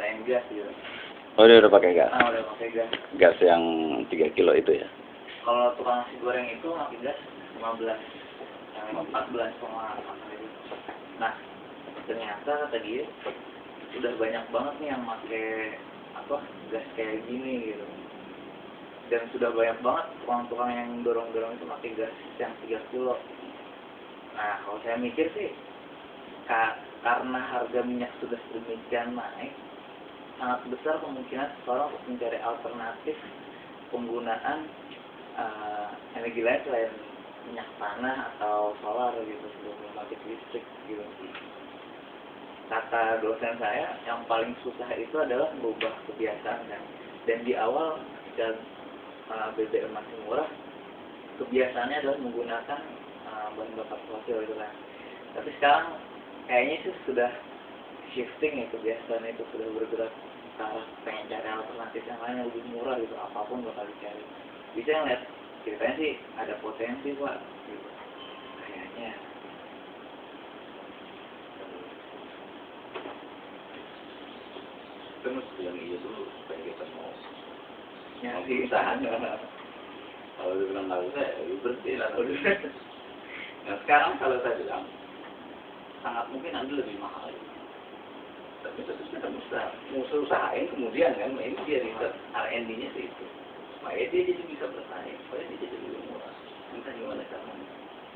nyusahin gas gitu. Oh, dia udah pakai gas? Udah pakai gas. Gas yang 3 kilo itu ya? Kalau tukang nasi goreng itu pakai gas 15, yang 14,8 itu. Nah, ternyata kata dia udah banyak banget nih yang pakai gas kayak gini gitu. Dan sudah banyak banget tukang-tukang yang dorong-dorong itu pakai gas yang 3 kilo. Nah, kalau saya mikir sih, karena harga minyak sudah sedemikian naik, sangat besar kemungkinan seseorang untuk mencari alternatif penggunaan energi lain selain minyak tanah atau solar gitu sebelum membangkit listrik gitu. Kata dosen saya, yang paling susah itu adalah mengubah kebiasaan kan. Dan di awal ketika BBM masih murah, kebiasaannya adalah menggunakan bahan bakar fosil gitu kan. Tapi sekarang kayaknya sih sudah shifting ya, kebiasaan itu sudah bergerak ke arah pengen cari alternatif yang lain yang lebih murah gitu, apapun bakal dicari. Bisa ngeliat ceritanya sih ada potensi Pak gitu. Kayaknya terus bilang iya dulu supaya kita mau nyari usahanya. Kalau dia bilang nggak usah, ya berhenti lah. Nah sekarang kalau saya bilang sangat mungkin Anda lebih mahal. Tapi terus kita usahain kemudian kan, ini dia riset R&D-nya sih itu. Supaya dia jadi bisa bersaing, supaya dia jadi lebih murah. Entah gimana caranya.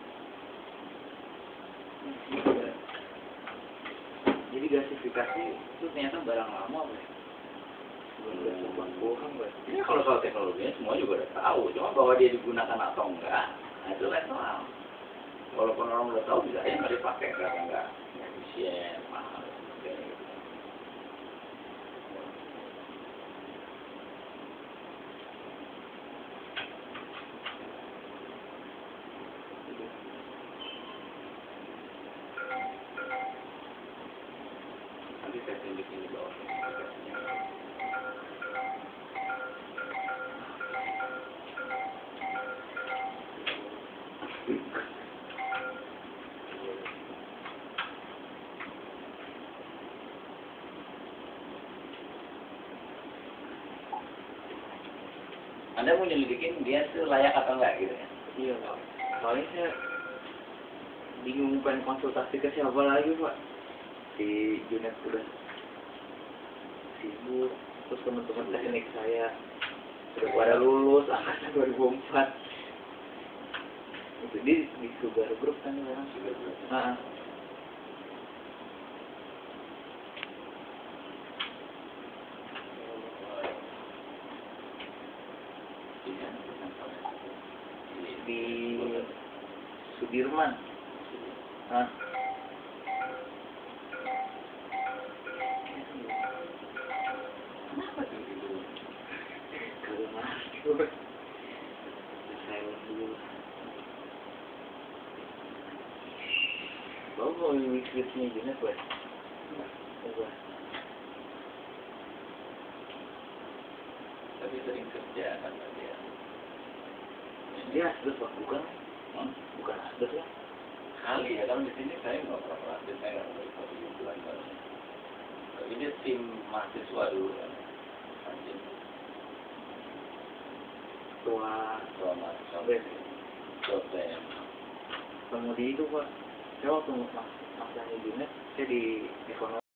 jadi gasifikasi itu ternyata barang lama Pak. Sebelum 80-an Pak. Ya kalau soal teknologinya semua juga udah tahu, cuma bahwa dia digunakan atau enggak, nah itu lain soal. Walaupun orang udah tahu bisa aja nggak dipakai karena nggak efisien, mahal, kayak gitu. Nanti saya tunjukin di bawah aplikasinya. Anda mau nyelidikin dia tuh layak atau enggak gitu ya? Iya Pak. Soalnya saya bingung pengen konsultasi ke siapa lagi Pak. Si Junet udah sibuk, terus teman-teman teknik saya sudah pada lulus angkatan 2004. Itu di Sugar Group kan sekarang. Sugar Group. Di Sudirman. Kenapa tuh gitu? Kalau masuk, saya dulu. Bawa mau wishlistnya Junet Pak. Coba. Tapi sering kerja kan dia. Dia asdos Pak, bukan? Bukan asdos ya? Kali ya, kalau di sini saya nggak pernah praktis, saya nggak pernah 7 bulan kan. Tapi dia tim mahasiswa dulu kan. Anjing. Ketua mahasiswa. Dosen. Ketemu di itu Pak. Saya waktu masanya Junet, saya di ekonomi.